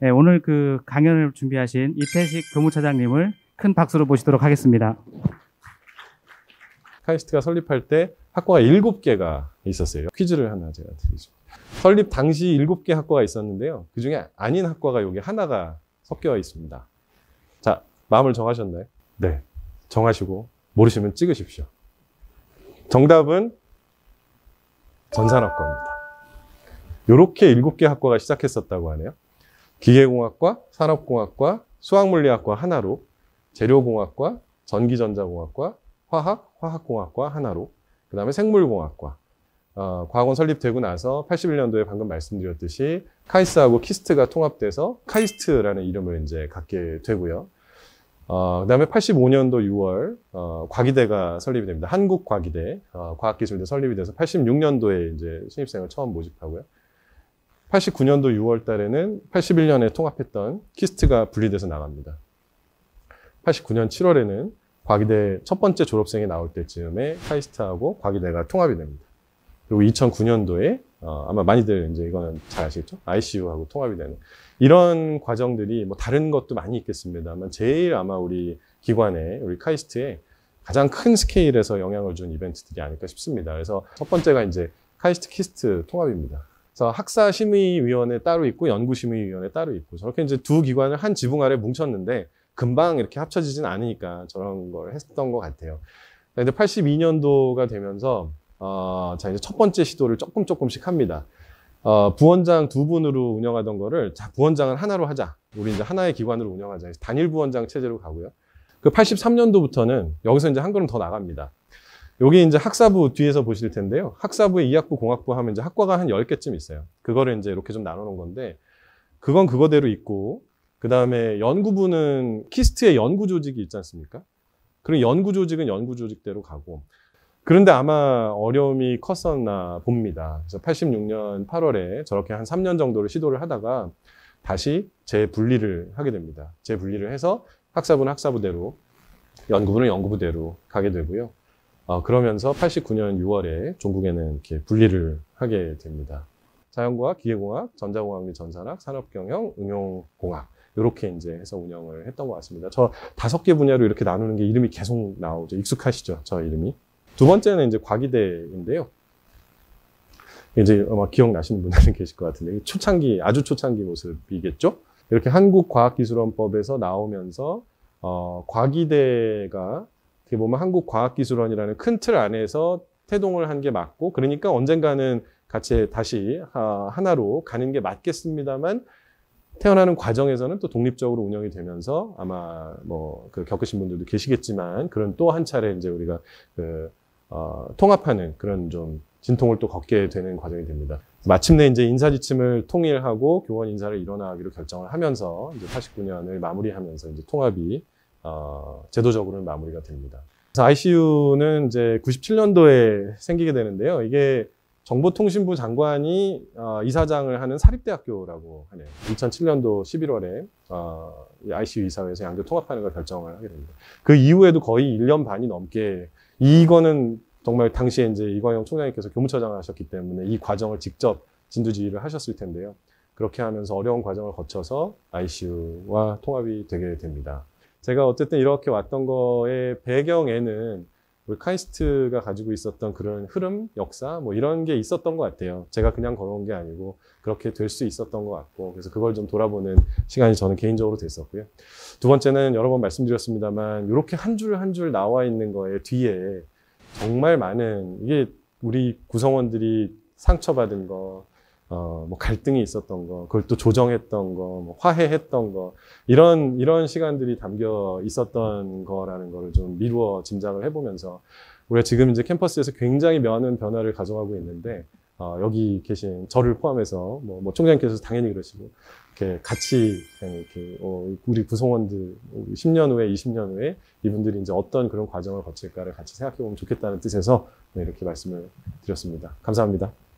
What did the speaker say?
네, 오늘 그 강연을 준비하신 이태식 교무차장님을 큰 박수로 모시도록 하겠습니다. 카이스트가 설립할 때 학과가 7개가 있었어요. 퀴즈를 하나 제가 드리겠습니다. 설립 당시 7개 학과가 있었는데요. 그 중에 아닌 학과가 여기 하나가 섞여 있습니다. 자, 마음을 정하셨나요? 네. 정하시고 모르시면 찍으십시오. 정답은 전산학과입니다. 이렇게 7개 학과가 시작했었다고 하네요. 기계공학과, 산업공학과, 수학물리학과 하나로, 재료공학과, 전기전자공학과, 화학, 화학공학과 하나로, 그 다음에 생물공학과. 과학원 설립되고 나서 81년도에 방금 말씀드렸듯이 카이스트하고 키스트가 통합돼서 카이스트라는 이름을 이제 갖게 되고요. 그 다음에 85년도 6월 과기대가 설립이 됩니다. 한국과기대, 과학기술대 설립이 돼서 86년도에 이제 신입생을 처음 모집하고요. 89년도 6월 달에는 81년에 통합했던 키스트가 분리돼서 나갑니다. 89년 7월에는 과기대 첫 번째 졸업생이 나올 때쯤에 카이스트하고 과기대가 통합이 됩니다. 그리고 2009년도에 아마 많이들 이제 이거는 잘 아시겠죠? ICU하고 통합이 되는 이런 과정들이 뭐 다른 것도 많이 있겠습니다만 제일 아마 우리 기관에 우리 카이스트에 가장 큰 스케일에서 영향을 준 이벤트들이 아닐까 싶습니다. 그래서 첫 번째가 이제 카이스트 키스트 통합입니다. 그래서 학사심의위원회 따로 있고 연구심의위원회 따로 있고 저렇게 이제 두 기관을 한 지붕 아래 뭉쳤는데 금방 이렇게 합쳐지진 않으니까 저런 걸 했던 것 같아요. 근데 82년도가 되면서 자, 이제 첫 번째 시도를 조금씩 합니다. 부원장 2분으로 운영하던 거를, 자, 부원장은 하나로 하자. 우리 이제 하나의 기관으로 운영하자. 해서 단일 부원장 체제로 가고요. 그 83년도부터는 여기서 이제 한 걸음 더 나갑니다. 여기 이제 학사부 뒤에서 보실 텐데요. 학사부에 이학부, 공학부 하면 이제 학과가 한 10개쯤 있어요. 그거를 이제 이렇게 좀 나눠 놓은 건데, 그건 그거대로 있고, 그 다음에 연구부는 키스트의 연구 조직이 있지 않습니까? 그리고 연구 조직은 연구 조직대로 가고, 그런데 아마 어려움이 컸었나 봅니다. 그래서 86년 8월에 저렇게 한 3년 정도를 시도를 하다가 다시 재분리를 하게 됩니다. 재분리를 해서 학사부는 학사부대로, 연구부는 연구부대로 가게 되고요. 그러면서 89년 6월에 종국에는 이렇게 분리를 하게 됩니다. 자연과학, 기계공학, 전자공학 및 전산학, 산업경영, 응용공학 이렇게 이제 해서 운영을 했던 것 같습니다. 저 5개 분야로 이렇게 나누는 게 이름이 계속 나오죠. 익숙하시죠? 저 이름이. 두 번째는 이제 과기대인데요. 이제 아마 기억나시는 분들은 계실 것 같은데 초창기, 아주 초창기 모습이겠죠? 이렇게 한국과학기술원법에서 나오면서 과기대가 어떻게 보면 한국과학기술원이라는 큰 틀 안에서 태동을 한 게 맞고, 그러니까 언젠가는 같이 다시 하나로 가는 게 맞겠습니다만, 태어나는 과정에서는 또 독립적으로 운영이 되면서 아마 뭐 겪으신 분들도 계시겠지만, 그런 또 한 차례 이제 우리가 통합하는 그런 좀 진통을 또 걷게 되는 과정이 됩니다. 마침내 이제 인사지침을 통일하고 교원 인사를 일원화하기로 결정을 하면서 이제 89년을 마무리하면서 이제 통합이 제도적으로는 마무리가 됩니다. 그래서 ICU는 이제 97년도에 생기게 되는데요. 이게 정보통신부 장관이 이사장을 하는 사립대학교라고 하네요. 2007년도 11월에 ICU 이사회에서 양대 통합하는 걸 결정을 하게 됩니다. 그 이후에도 거의 1년 반이 넘게, 이거는 정말 당시에 이제 이광영 총장님께서 교무처장을 하셨기 때문에 이 과정을 직접 진두지휘를 하셨을 텐데요. 그렇게 하면서 어려운 과정을 거쳐서 ICU와 통합이 되게 됩니다. 제가 어쨌든 이렇게 왔던 거의 배경에는 우리 카이스트가 가지고 있었던 그런 흐름, 역사, 뭐 이런 게 있었던 것 같아요. 제가 그냥 걸어온 게 아니고 그렇게 될 수 있었던 것 같고, 그래서 그걸 좀 돌아보는 시간이 저는 개인적으로 됐었고요. 두 번째는 여러 번 말씀드렸습니다만, 이렇게 한 줄 한 줄 나와 있는 거에 뒤에 정말 많은, 이게 우리 구성원들이 상처받은 거, 뭐 갈등이 있었던 거, 그걸 또 조정했던 거, 뭐 화해했던 거, 이런 시간들이 담겨 있었던 거라는 거를 좀 미루어 짐작을 해보면서, 우리가 지금 이제 캠퍼스에서 굉장히 많은 변화를 가져가고 있는데, 여기 계신 저를 포함해서 뭐 총장님께서 당연히 그러시고, 이렇게 같이 이렇게 우리 구성원들 10년 후에, 20년 후에 이분들이 이제 어떤 그런 과정을 거칠까를 같이 생각해 보면 좋겠다는 뜻에서 이렇게 말씀을 드렸습니다. 감사합니다.